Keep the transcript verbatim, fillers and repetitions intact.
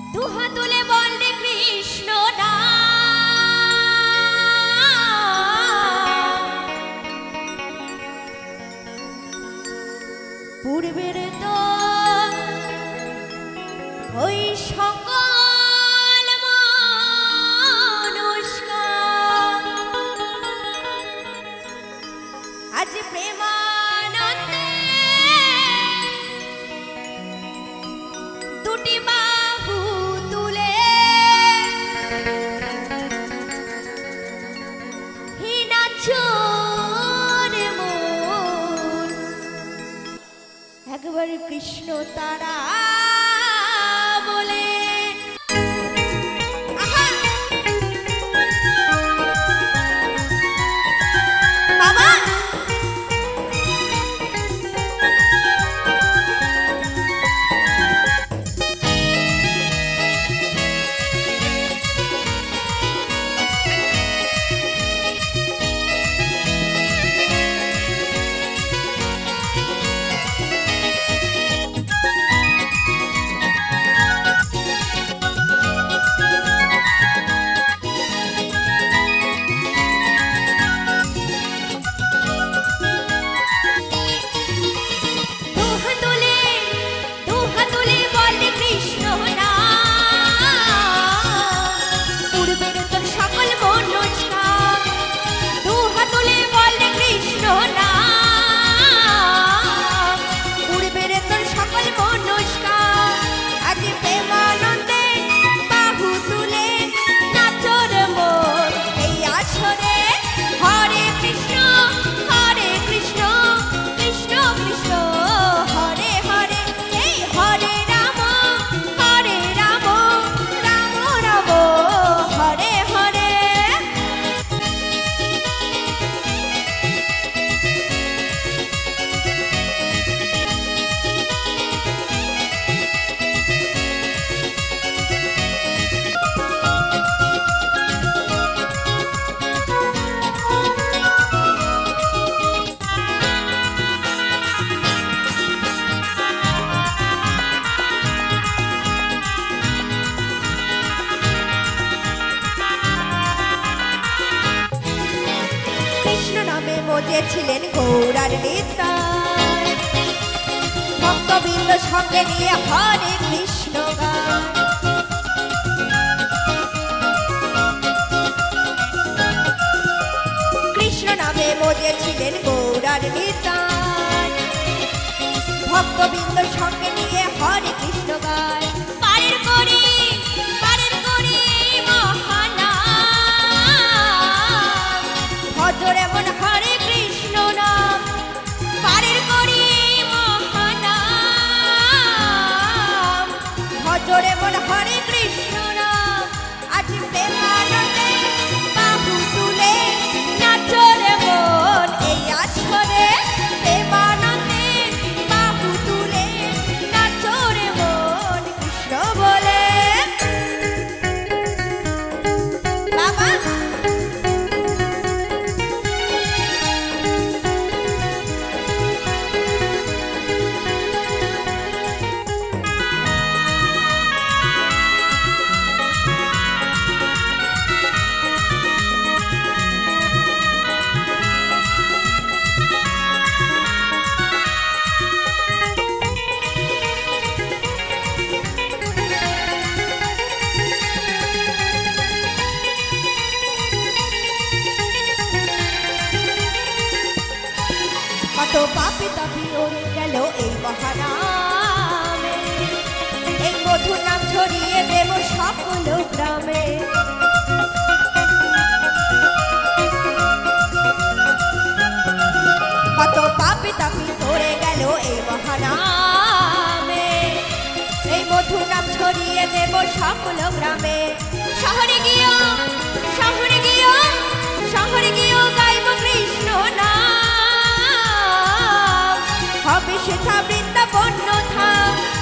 দুহা তুলে বললে কৃষ্ণ নাম, পূর্বের তো ওই সকল মানুষকার আজ প্রেমানন্দে দুটি বাহু তুলে হি নাচর মন একবার কৃষ্ণ তারা বলে। বাবা ছিলেন গৌরার নিতাই, ভক্তবৃন্দ সঙ্গে নিয়ে হরে কৃষ্ণ গান। কৃষ্ণ নামে মজেছিলেন গৌরার নিতাই, ভক্তবৃন্দ সঙ্গে নিয়ে হরে কৃষ্ণ গান। পারের করি পারের করি মহানাম, ভজর এমন হরে কৃষ্ণ নাম, পারের করি মহানাম, ভজর এমন হরে কৃষ্ণ নাম। আজ প্রেমানন্দে বাহু তুলে নাচর মন এই আসরে, প্রেমানন্দে বাহু তুলে নাচর মন কৃষ্ণ বলে। বাবা কত পাপি তাপি ওরে গেল এই মহানামে, এই মধুর নাম ছড়িয়ে দেব সকল গ্রামে। কত পাপি তাপি ওরে গেল এই মহানামে, এই মধুর নাম ছড়িয়ে দেব সকল গ্রামে। শহরে গিয়ে শহরে গিয়ে শহরে গিয়ে গাইব কৃষ্ণ নাম, হবে সেথা বৃন্দাবন ধাম।